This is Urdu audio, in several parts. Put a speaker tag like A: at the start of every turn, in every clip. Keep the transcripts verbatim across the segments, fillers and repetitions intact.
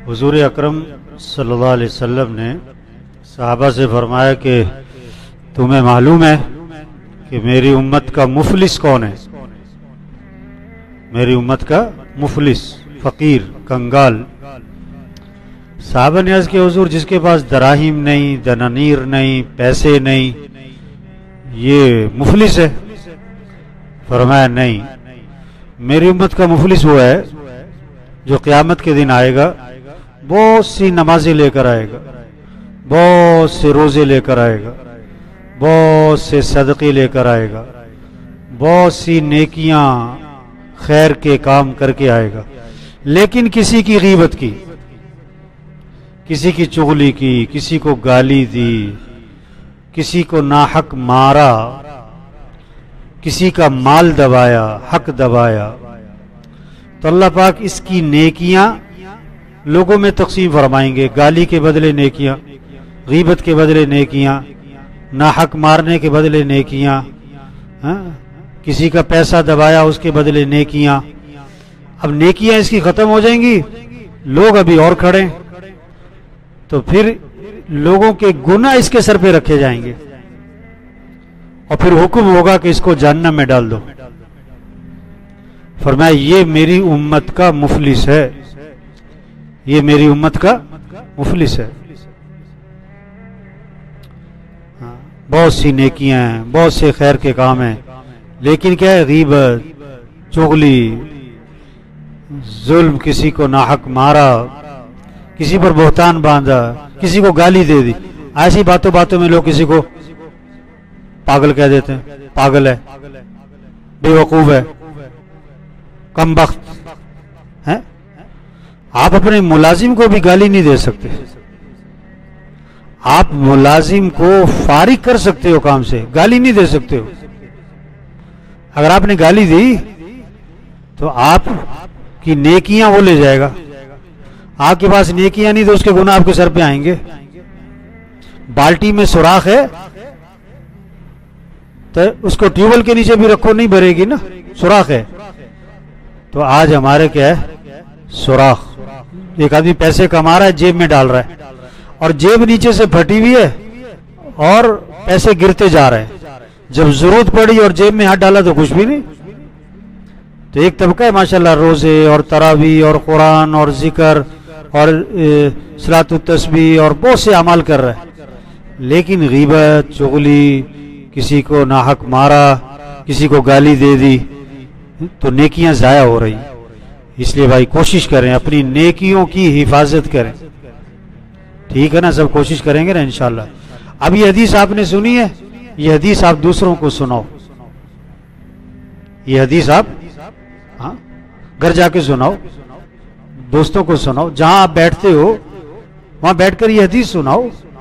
A: حضور اکرم صلی اللہ علیہ وسلم نے صحابہ سے فرمایا کہ تمہیں معلوم ہے کہ میری امت کا مفلس کون ہے؟ میری امت کا مفلس، فقیر، کنگال۔ صحابہ نے عرض کیا حضور جس کے پاس دراہیم نہیں، دنانیر نہیں، پیسے نہیں، یہ مفلس ہے؟ فرمایا نہیں، میری امت کا مفلس وہ ہے جو قیامت کے دن آئے گا، بہت سی نمازیں لے کر آئے گا، بہت سے روزے لے کر آئے گا، بہت سے صدقے لے کر آئے گا، بہت سی نیکیاں خیر کے کام کر کے آئے گا، لیکن کسی کی غیبت کی، کسی کی چغلی کی، کسی کو گالی دی، کسی کو ناحق مارا، کسی کا مال دبایا، حق دبایا، تو اللہ پاک اس کی نیکیاں لوگوں میں تقسیم فرمائیں گے۔ گالی کے بدلے نیکیاں، غیبت کے بدلے نیکیاں، ناحق مارنے کے بدلے نیکیاں، ہاں؟ کسی کا پیسہ دبایا اس کے بدلے نیکیاں۔ اب نیکیاں اس کی ختم ہو جائیں گی، لوگ ابھی اور کھڑے، تو پھر لوگوں کے گناہ اس کے سر پہ رکھے جائیں گے، اور پھر حکم ہوگا کہ اس کو جہنم میں ڈال دو۔ فرمایا یہ میری امت کا مفلس ہے، یہ میری امت کا مفلس ہے۔ بہت سی نیکیاں ہیں، بہت سے خیر کے کام ہیں، لیکن کیا ہے؟ غیبت، چغلی، ظلم، کسی کو ناحق مارا، کسی پر بہتان باندھا، کسی کو گالی دے دی۔ ایسی باتوں باتوں میں لوگ کسی کو پاگل کہہ دیتے ہیں، پاگل ہے، بے وقوف ہے، کم بخت ہے۔ آپ اپنے ملازم کو بھی گالی نہیں دے سکتے، آپ ملازم کو فارغ کر سکتے ہو کام سے، گالی نہیں دے سکتے ہو۔ اگر آپ نے گالی دی تو آپ کی نیکیاں وہ لے جائے گا، آپ کے پاس نیکیاں نہیں تو اس کے گناہ آپ کے سر پہ آئیں گے۔ بالٹی میں سوراخ ہے تو اس کو ٹیوبل کے نیچے بھی رکھو، نہیں بھرے گی نا، سوراخ ہے۔ تو آج ہمارے کیا ہے؟ سوراخ۔ ایک آدمی پیسے کما رہا ہے، جیب میں ڈال رہا ہے، اور جیب نیچے سے پھٹی ہوئی ہے اور پیسے گرتے جا رہے ہیں۔ جب ضرورت پڑی اور جیب میں ہاتھ ڈالا تو کچھ بھی نہیں۔ تو ایک طبقہ ہے ماشاءاللہ روزے اور تراویح اور قرآن اور ذکر اور صلاۃ التسبیح اور بہت سے اعمال کر رہا ہے، لیکن غیبت، چغلی، کسی کو ناحق مارا، کسی کو گالی دے دی، تو نیکیاں ضائع ہو رہی۔ اس لیے بھائی کوشش کریں، اپنی نیکیوں کی حفاظت کریں، ٹھیک ہے نا؟ سب کوشش کریں گے نا انشاءاللہ۔ اب یہ حدیث آپ نے سنی ہے، یہ حدیث آپ دوسروں کو سناؤ، یہ حدیث آپ ہاں گھر جا کے سناؤ، دوستوں کو سناؤ، جہاں آپ بیٹھتے ہو وہاں بیٹھ کر یہ حدیث سناؤ۔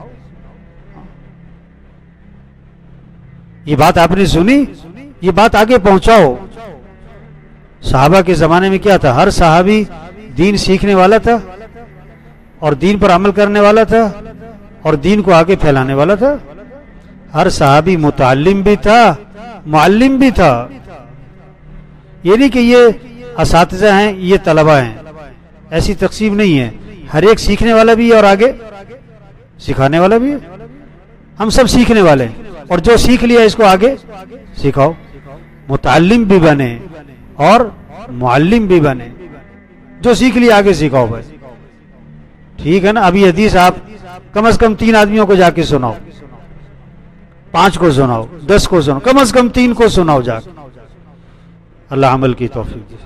A: یہ بات آپ نے سنی، یہ بات آگے پہنچاؤ۔ صحابہ کے زمانے میں کیا تھا؟ ہر صحابی دین سیکھنے والا تھا اور دین پر عمل کرنے والا تھا اور دین کو آگے پھیلانے والا تھا۔ ہر صحابی متعلم بھی تھا، معلم بھی تھا۔ یہ نہیں کہ یہ اساتذہ ہیں، یہ طلبہ ہیں، ایسی تقسیم نہیں ہے۔ ہر ایک سیکھنے والا بھی ہے اور آگے سکھانے والا بھی ہے۔ ہم سب سیکھنے والے ہیں، اور جو سیکھ لیا اس کو آگے سکھاؤ۔ متعلم بھی بنے اور معلم بھی بنے، جو سیکھ لیا آگے سکھاؤ بھائی، ٹھیک ہے نا؟ ابھی حدیث آپ کم از کم تین آدمیوں کو جا کے سناؤ، پانچ کو سناؤ، دس کو سناؤ، کم از کم تین کو سناؤ جا کے۔ اللہ عمل کی توفیق دے۔